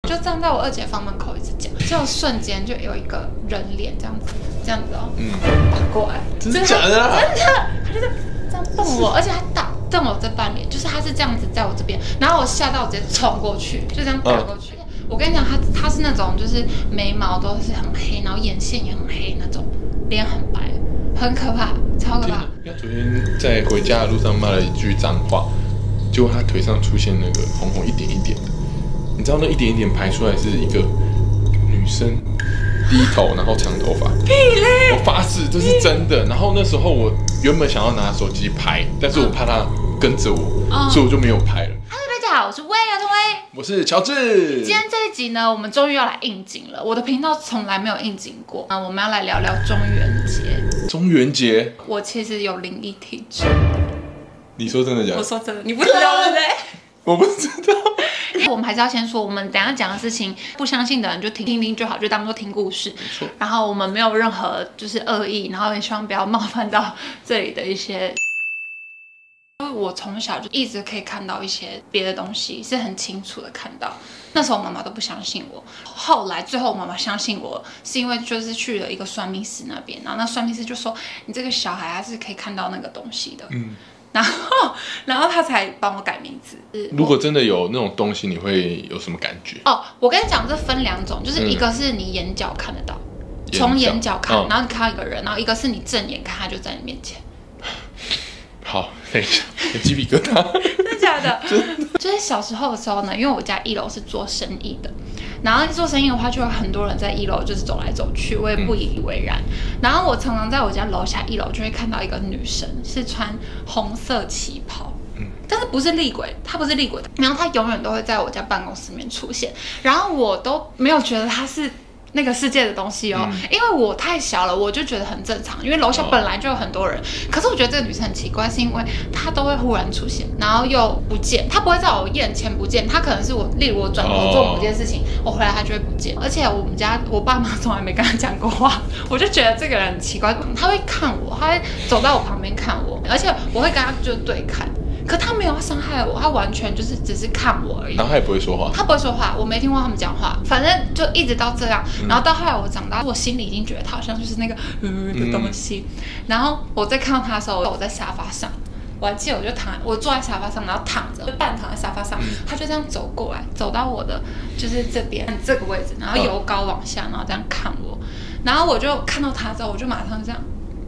就站在我二姐房门口一直讲，结果瞬间就有一个人脸这样子哦，打过来， 真的假的啊？ 真的，他就是这样瞪我，而且他瞪我这半脸，就是他是这样子在我这边，然后我吓到我直接冲过去，就这样打过去。我跟你讲，他是那种就是眉毛都是很黑，然后眼线也很黑那种，脸很白，很可怕，超可怕。 他昨天在回家的路上骂了一句脏话，结果他腿上出现那个红红一点一点的，你知道那一点一点排出来是一个女生低头，然后长头发。 屁嘞！ 我发誓这是真的。然后那时候我原本想要拿手机拍，但是我怕他跟着我，所以我就没有拍了。 Hello， 大家好，我是魏啊，同威， 我是乔治。 今天这一集呢，我们终于要来应景了。我的频道从来没有应景过啊，我们要来聊聊中元节。 中元节， 我其实有灵异体质。 你说真的假的？ 我说真的，你不知道对不对？ 我不知道。 因为我们还是要先说，我们等一下讲的事情，不相信的人就听听就好，就当做听故事。然后我们没有任何就是恶意，然后也希望不要冒犯到这里的一些。因为我从小就一直可以看到一些别的东西，是很清楚的看到。那时候妈妈都不相信我，后来最后妈妈相信我，是因为就是去了一个算命师那边，然后那算命师就说你这个小孩他是可以看到那个东西的，然后他才帮我改名字。 如果真的有那种东西，你会有什么感觉？ 哦，我跟你讲，这分两种，就是一个是你眼角看得到，从眼角看，然后你看到一个人，然后一个是你正眼看，他就在你面前。 好，等一下，有鸡皮疙瘩。 真的假的？就是小时候的时候呢，因为我家一楼是做生意的，然后做生意的话，就有很多人在一楼就是走来走去，我也不以为然。然后我常常在我家楼下一楼就会看到一个女生，是穿红色旗袍。但是不是厉鬼，她不是厉鬼，然后她永远都会在我家办公室里面出现，然后我都没有觉得她是那个世界的东西哦，因为我太小了，我就觉得很正常，因为楼下本来就有很多人。可是我觉得这个女生很奇怪，是因为她都会忽然出现，然后又不见，她不会在我眼前不见，她可能是我，例如我转头做某件事情，我回来她就会不见。而且我们家我爸妈从来没跟她讲过话，我就觉得这个人很奇怪，她会看我，她会走到我旁边看我，而且我会跟她就对看。可他没有要伤害我，他完全就是只是看我而已。 然后他也不会说话。 他不会说话，我没听过他们讲话。反正就一直到这样，然后到后来我长大，我心里已经觉得他好像就是那个的东西。然后我在看到他的时候，我在沙发上，我还记得我坐在沙发上，然后躺着，就半躺在沙发上，他就这样走过来，走到我的就是这边这个位置，然后由高往下，然后这样看我，然后我就看到他之后，我就马上这样。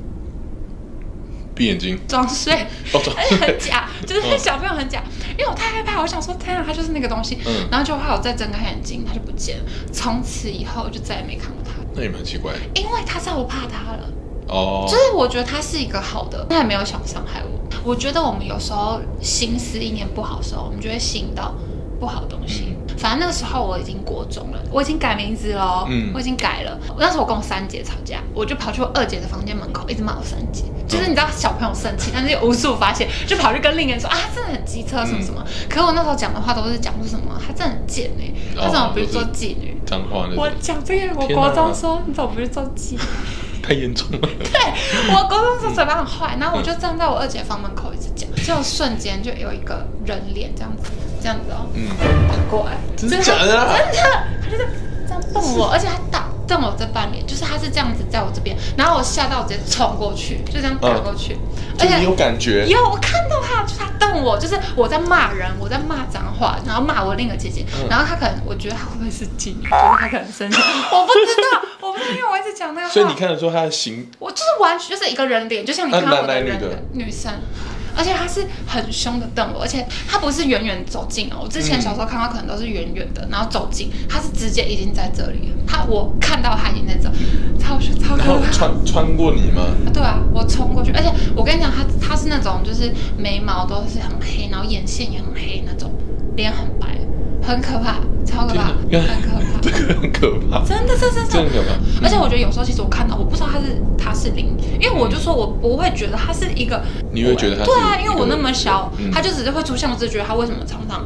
闭眼睛装睡，而且很假，就是小朋友很假，因为我太害怕，我想说天啊，他就是那个东西，然后就怕我再睁开眼睛，他就不见了。从此以后就再也没看过他。 那也蛮奇怪的， 因为他知道我怕他了。 哦， 就是我觉得他是一个好的，他也没有想伤害我。我觉得我们有时候心思意念不好的时候，我们就会吸引到不好的东西。反正那个时候我已经国中了，我已经改名字了，我已经改了。那时候我跟我三姐吵架，我就跑去我二姐的房间门口，一直骂我三姐。就是你知道小朋友生气，但是又无处发泄，就跑去跟另一个人说啊，他真的很机车什么什么。可是我那时候讲的话都是讲出什么，他真的很贱哎，他怎么不去做妓女？ 脏话那种。 我讲这个，我国中说你怎么不去做妓女？ 太严重了。 对，我国中的时候嘴巴很坏，然后我就站在我二姐房门口一直讲，结果瞬间就有一个人脸这样子哦，打过来， 真的假的啊？ 真的，他就是这样瞪我，而且他瞪我这半脸，就是他是这样子在我这边，然后我吓到我直接冲过去，就这样打过去， 而且你有感觉？ 有，我看到他，就是他瞪我，就是我在骂人，我在骂脏话，然后骂我另一个姐姐，然后他可能我觉得他会不会是妓女，就是他可能生气，我不知道，因为我一直讲那个话。 所以你看得出他的形， 我就是完全就是一个人脸，就像你看到我的人的女生。而且他是很凶的瞪我，而且他不是远远走近哦。我之前小时候看到可能都是远远的，然后走近，他是直接已经在这里了。我看到他已经在这，超可怕。然后穿过你吗？ 对啊，我冲过去，而且我跟你讲，他是那种就是眉毛都是很黑，然后眼线也很黑那种，脸很白，很可怕，超可怕，很可怕。 这个很可怕， 真的，真的可怕。 而且我觉得有时候其实我看到，我不知道他是灵，因为我就说我不会觉得他是一个， 你会觉得他是对啊，因为我那么小，他就只是会出现，我只是觉得他为什么常常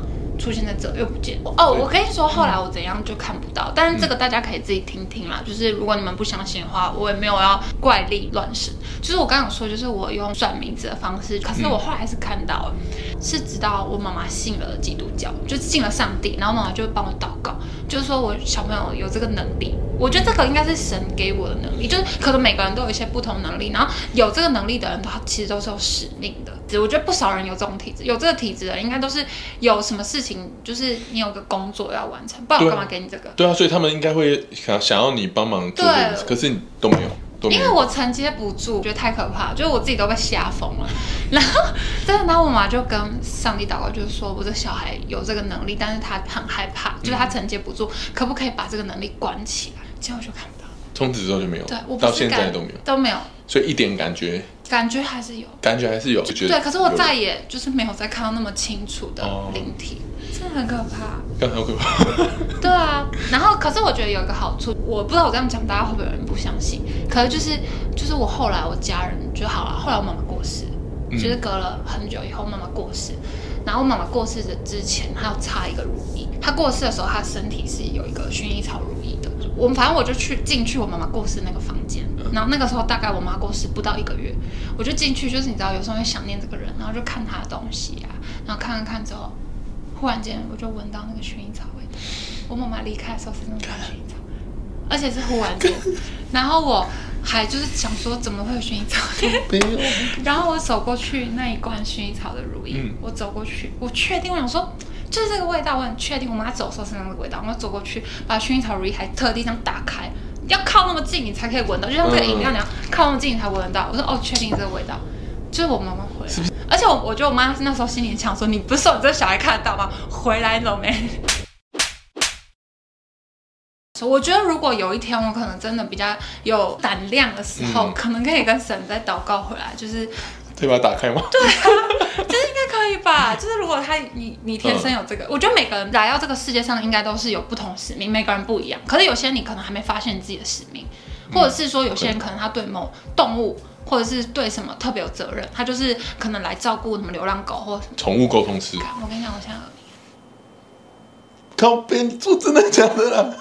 出现在这又不见哦。我跟你说，后来我怎样就看不到，但是这个大家可以自己听听啦。就是如果你们不相信的话，我也没有要怪力乱神。就是我刚刚有说，就是我用算名字的方式，可是我后来还是看到了，是直到我妈妈信了基督教，就信了上帝，然后妈妈就会帮我祷告，就是说我小朋友有这个能力。我觉得这个应该是神给我的能力，就是可能每个人都有一些不同能力，然后有这个能力的人，他其实都是有使命的。我觉得不少人有这种体质，有这个体质的人应该都是有什么事情，就是你有个工作要完成，不然我干嘛给你这个？ 对啊，所以他们应该会想要你帮忙做这件事，可是你都没有。 因为我承接不住，觉得太可怕，就是我自己都被吓疯了。然后我妈就跟上帝祷告，就是说我的小孩有这个能力，但是他很害怕，就是他承接不住，可不可以把这个能力关起来？结果就看不到。 从此之后就没有， 对，我到现在都没有，所以一点感觉还是有， 对， 可是我再也就是没有再看到那么清楚的灵体，真的很可怕， 刚才好可怕。 对啊，然后可是我觉得有一个好处，我不知道我这样讲大家会不会有人不相信，可是就是我后来我家人就好了，后来我妈妈过世，就是隔了很久以后妈妈过世，然后我妈妈过世的之前还要插一个乳液，她过世的时候她身体是有一个薰衣草乳液的。反正我就进去我妈妈过世那个房间，然后那个时候大概我妈过世不到1个月，我就进去，就是你知道有时候会想念这个人，然后就看她的东西啊，然后看之后，忽然间我就闻到那个薰衣草味道。我妈妈离开的时候是那种薰衣草，而且是忽然间，然后我还就是想说怎么会有薰衣草的，然后我走过去那一罐薰衣草的乳液，我走过去，我确定我想说。就是这个味道，我很确定。我妈走的时候是那个味道，我走过去把薰衣草乳液还特地这样打开，要靠那么近你才可以闻到，就像这个饮料你要靠那么近你才闻得到。我说哦，确定这个味道，就是我妈妈回来。而且我觉得我妈那时候心里想说，你不是说你这个小孩看得到吗？回来你怎么没？我觉得如果有一天我可能真的比较有胆量的时候，可能可以跟神再祷告回来，就是。 可以把它打开吗？ 对啊，就是应该可以吧。就是如果你天生有这个，我觉得每个人来到这个世界上应该都是有不同使命，每个人不一样。可是有些你可能还没发现你自己的使命，或者是说有些人可能他对某动物或者是对什么特别有责任，他就是可能来照顾什么流浪狗或宠物沟通师。 我跟你讲，我现在耳鸣。 靠边，你做真的假的啦？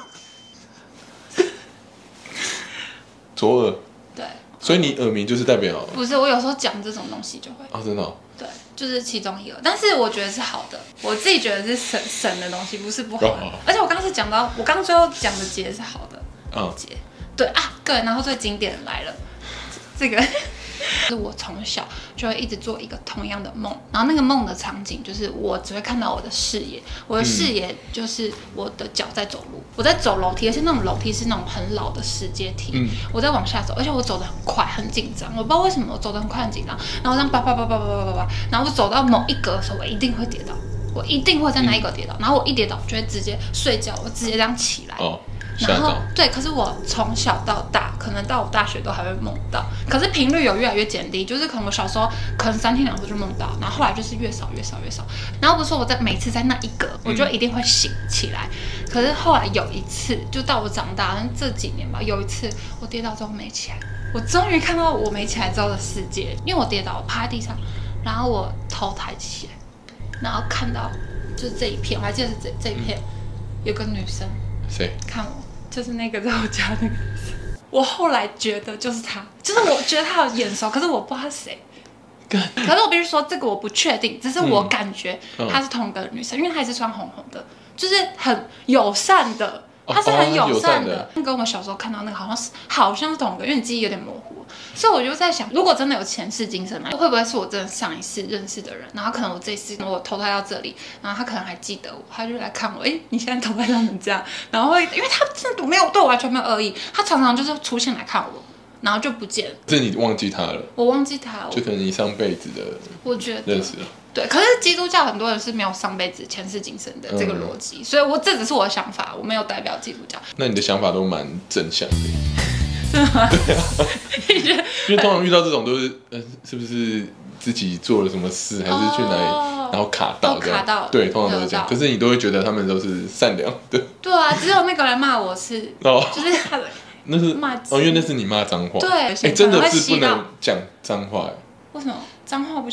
左耳。对。所以你耳鸣就是代表不是我有时候讲这种东西就会真的对，就是其中一个，但是我觉得是好的，我自己觉得是神的东西，不是不好的。而且我刚刚是讲到，我刚刚最后讲的节是好的节，对啊，对，然后最经典的来了，这个是我从小就会一直做一个同样的梦，然后那个梦的场景就是我只会看到我的视野，我的视野就是我的脚在走路，我在走楼梯，而且那种楼梯是那种很老的石阶梯，我在往下走，而且我走得很快，很紧张，我不知道为什么我走得很快很紧张，然后这样叭，然后我走到某一格的时候，我一定会跌倒，我一定会在那一格跌倒，然后我一跌倒就会直接睡觉，我直接这样起来。然后对，可是我从小到大，可能到我大学都还会梦到，可是频率有越来越减低，就是可能我小时候可能3天2头就梦到，然后后来就是越少，然后不是说我每次在那一格，我就一定会醒起来，可是后来有一次，就到我长大这几年吧，有一次我跌倒之后没起来，我终于看到我没起来之后的世界，因为我跌倒，我趴在地上，然后我头抬起来，然后看到就是这一片，我还记得是这一片，有个女生。 谁看我？就是那个在我家那个女生。我后来觉得就是她，就是我觉得她有眼熟，可是我不知道她是谁。可是我必须说，这个我不确定，只是我感觉她是同一个女生，因为她也是穿红红的，就是很友善的。她是很友善的，跟我小时候看到那个好像是同一个，因为你记忆有点模糊，所以我就在想，如果真的有前世今生，会不会是我真的上一世认识的人，然后可能我这一世我投胎到这里，然后他可能还记得我，他就来看我，你现在投胎成这样，然后因为他真的没有对我完全没有恶意，他常常就是出现来看我。然后就不见了， 这你忘记他了？ 我忘记他了， 就可能你上辈子的， 我觉得认识了。 对，可是基督教很多人是没有上辈子前世今生的这个逻辑，所以这只是我的想法，我没有代表基督教。 那你的想法都蛮正向的， 是吗？ 对啊，因为通常遇到这种都是，是不是自己做了什么事，还是去哪里，然后卡到这样？对，通常都是这样。可是你都会觉得他们都是善良的。 对啊，只有那个人骂我是，就是他的。 那是因为那是你骂脏话。 对， 真的是不能讲脏话。 为什么脏话不行？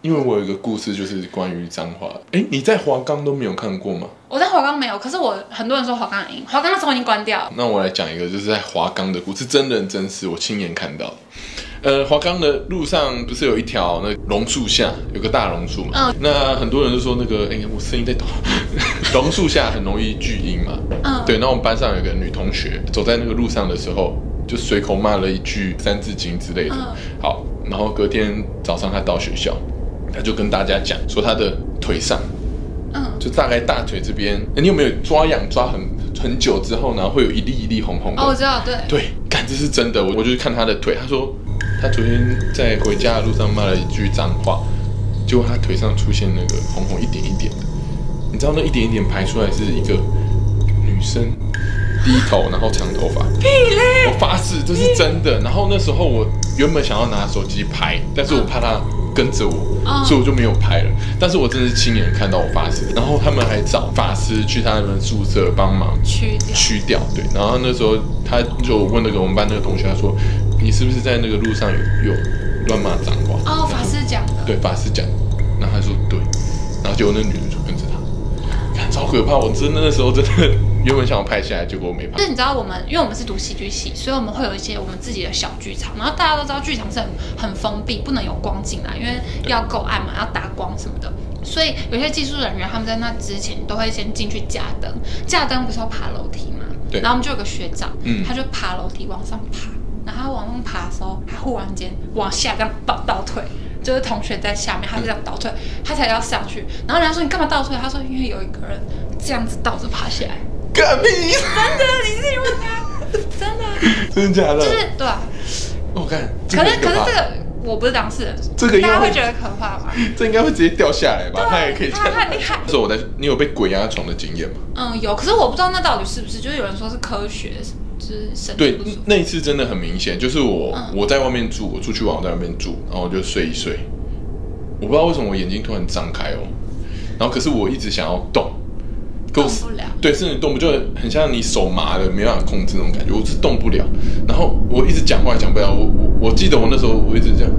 因为我有一个故事，就是关于彰化。哎，你在华冈都没有看过吗？ 我在华冈没有，可是很多人说华冈很阴，华冈那时候已经关掉。 那我来讲一个，就是在华冈的故事，真人真事，我亲眼看到。华冈的路上不是有一条那榕树下有个大榕树嘛？那很多人就说那个，我声音在抖，榕树下很容易聚阴嘛。对。然后我们班上有个女同学走在那个路上的时候，就随口骂了一句《三字经》之类的。好，然后隔天早上她到学校，她就跟大家讲说她的腿上，就大概大腿这边，你有没有抓痒抓很久之后，然后会有一粒一粒红红的？ 哦，我知道，对。 对，干，这是真的。我就看她的腿，她说。他昨天在回家的路上骂了一句脏话，结果他腿上出现那个红红一点一点的，你知道那一点一点排出来是一个女生低头，然后长头发。屁嘞！我发誓这是真的。然后那时候我原本想要拿手机拍，但是我怕他跟着我，所以我就没有拍了。但是我真的是亲眼看到，我发誓。然后他们还找法师去他们宿舍帮忙去掉。对，然后那时候他就问那个我们班那个同学，他说。你是不是在那个路上有乱骂脏话？ 哦，法师讲的。 对，法师讲的。然后他说对，然后结果那女的就跟着他，看超可怕！我真的那时候真的原本想要拍下来，结果我没拍。 就是你知道因为我们是读戏剧系，所以我们会有一些我们自己的小剧场。然后大家都知道剧场是很封闭，不能有光进来，因为要够暗嘛，要打光什么的。所以有些技术人员他们在那之前都会先进去架灯，架灯不是要爬楼梯吗？对。然后我们就有个学长，他就爬楼梯往上爬。然后他往上爬的时候，他忽然间往下这样倒退，就是同学在下面，他是这样倒退，他才要上去。然后人家说你干嘛倒退？他说因为有一个人这样子倒着爬下来。 干屁！ 真的，你自己问他，真的。 真的假的？ 就是对啊。 我看。 可是这个我不是当事人， 这个大家会觉得可怕吗？ 这应该会直接掉下来吧？他也可以。 他很厉害。 说你有被鬼压床的经验吗？ 有，可是我不知道那到底是不是，就是有人说是科学。 对，那一次真的很明显，就是我在外面住，我出去玩，我在外面住，然后我就睡一睡，我不知道为什么我眼睛突然张开哦，然后可是我一直想要动不了， 对，甚至动不就很像你手麻了，没办法控制那种感觉，我是动不了，然后我一直讲话讲不了，我记得我那时候我一直这样，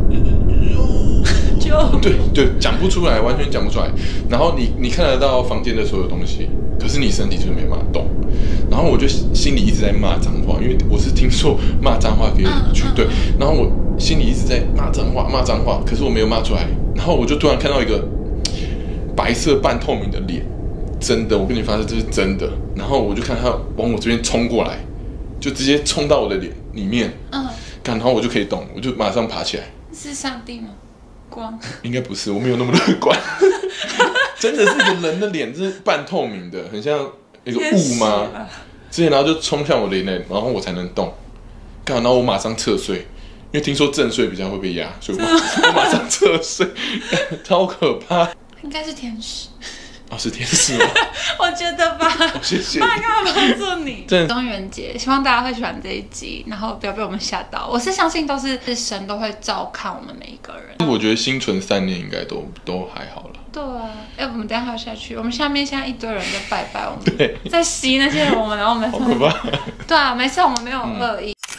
对，讲不出来，完全讲不出来，然后你看得到房间的所有东西，可是你身体就是没办法动。然后我就心里一直在骂脏话，因为我是听说骂脏话可以去对，然后我心里一直在骂脏话，可是我没有骂出来。然后我就突然看到一个白色半透明的脸，真的，我跟你发誓这是真的。然后我就看他往我这边冲过来，就直接冲到我的脸里面，然后我就可以动，我就马上爬起来。 是上帝吗？光？应该不是，我没有那么乐观。真的是一个人的脸，是半透明的，很像。一个雾吗？之前然后就冲向我的脸，然后我才能动。然后我马上侧睡，因为听说正睡比较会被压，所以我马上侧睡，超可怕。 应该是天使。 哦，是天使吗？ 我觉得吧。 谢谢。 妈干嘛帮助你？中元节，希望大家会喜欢这一集，然后不要被我们吓到。我是相信都是神都会照看我们每一个人。 我觉得心存善念应该都还好了。 对啊，我们等一下还要下去。我们下面现在一堆人在拜拜，我们在吸那些人，然后我们好可怕。 对啊，没事，我们没有恶意。